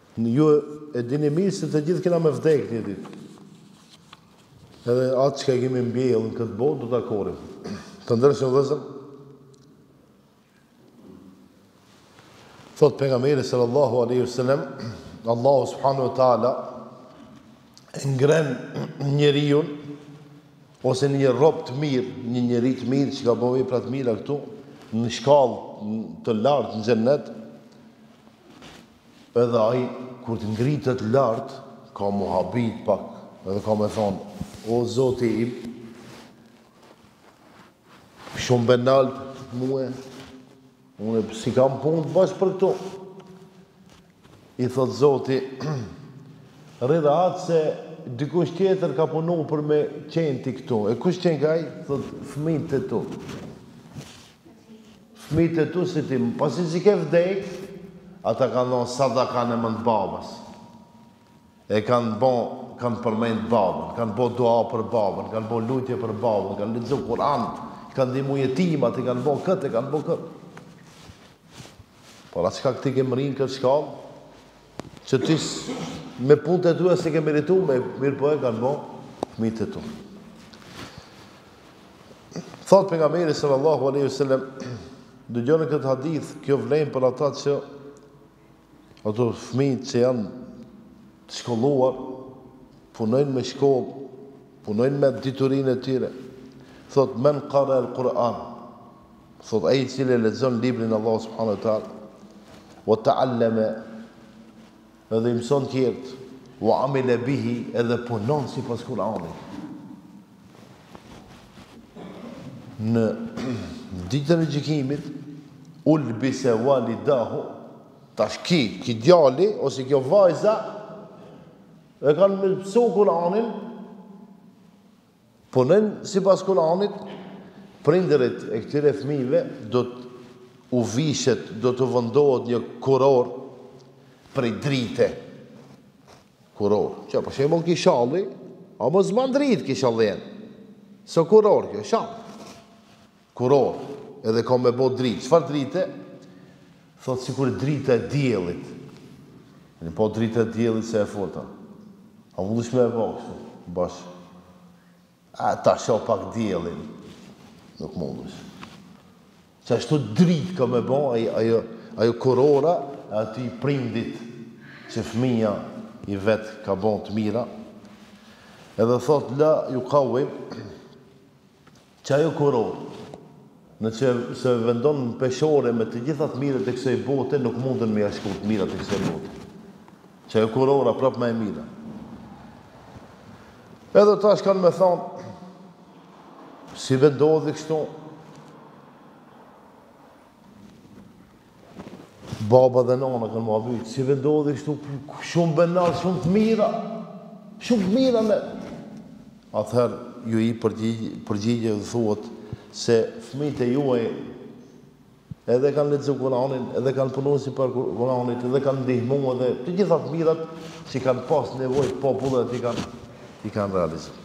Ju e dini mirë se të gjithë kena me vdek një ditë. Edhe atë që ka kemi mbjellë në këtë botë, do të akorim. Të ndërshëm vëzër, thot pejgamberi sallallahu alaihi wasallam, Allahu subhanahu wa taala e ngren njeriu ose një rob të mirë, një njeri të mirë që ka bërë vepra të mira këtu, në shkallë të lartë në xhennet, edhe ai kur të ngritet lart, ka muhabit pak, edhe ka me thonë, o Zoti im, shumë benalt muë, unë si kam punë të bash për këtu. I thot Zoti, rridha atë se dikush tjetër ka punu për me qenë ti këtu. E kush qenë ka i? Thot, fëmijët e tu. Fëmijët e tu si ti, pasi si ke vdek, ata kanë dhonë sadakan e mënd babas. E kanë përmend babën, kanë bo dua për babën, kanë bo lutje për babën, kanë lexu Kur'an, kanë ndihmu jetimat, i kanë bo këtë, i kanë bo këtë. Por atë çka ti ke mrinë këtë shkallë, që ti me punët e tua se ke meritu, me mirë po e kanë bo fëmijët e tu. Thot pejgamberi sallallahu alaihi wasallam, dëgjoni këtë hadith, kjo vlen për ata që ato fëmijët që janë të shkolluar, punojnë me shkollë, punojnë me diturinë e tyre. Thot, men qara al-Quran, thot, ai i cili lexon librin Allah subhanahu wa taala, wa ta'allama, edhe i mëson tjerët, wa amila bihi, edhe punon sipas Kuranit. Në ditën e gjykimit, ulbisa walidahu, tash ki djali ose kjo vajza e kanë me mësu Kur'anin, punojnë sipas Kur'anit, prindërit e këtyre fëmijëve do të u vishet, do të vendohet një kuror prej drite. Kuror. Që për shembull ki shalli, a mos s'man dritë ki shallien. So kuror kjo, shall. Kuror. Edhe ka me bo dritë. Çfarë drite? Thot sikur drita e diellit. Në po drita e diellit se e forta. A mundesh me e bo kështu? Bash. A ta shoh pak diellin. Nuk mundesh. Që ashtu dritë ka me bo, ajo kurora aty prindit që fëmija i vetë ka bon të mira. Edhe thot la ju kawim që ajo kuror në që se vendon në peshore me të gjithat mirët e kësaj bote, nuk mundën me jashku të mirët e kësaj bote. Që ajo kurora prap me e mira. Edhe tash kanë me thonë, si vendodhi kështu, baba dhe nana kanë më abyt, si vendodhi kështu, shumë benar, shumë të mira me. Atëherë ju i përgjigje dhe thuhet, se fëmijët e juaj edhe kanë lexuar Kur'anin, edhe kanë punuar sipas Kur'anit, edhe kanë ndihmuar edhe të gjitha të mirat që kanë pas nevojë popullet i kanë realizuar.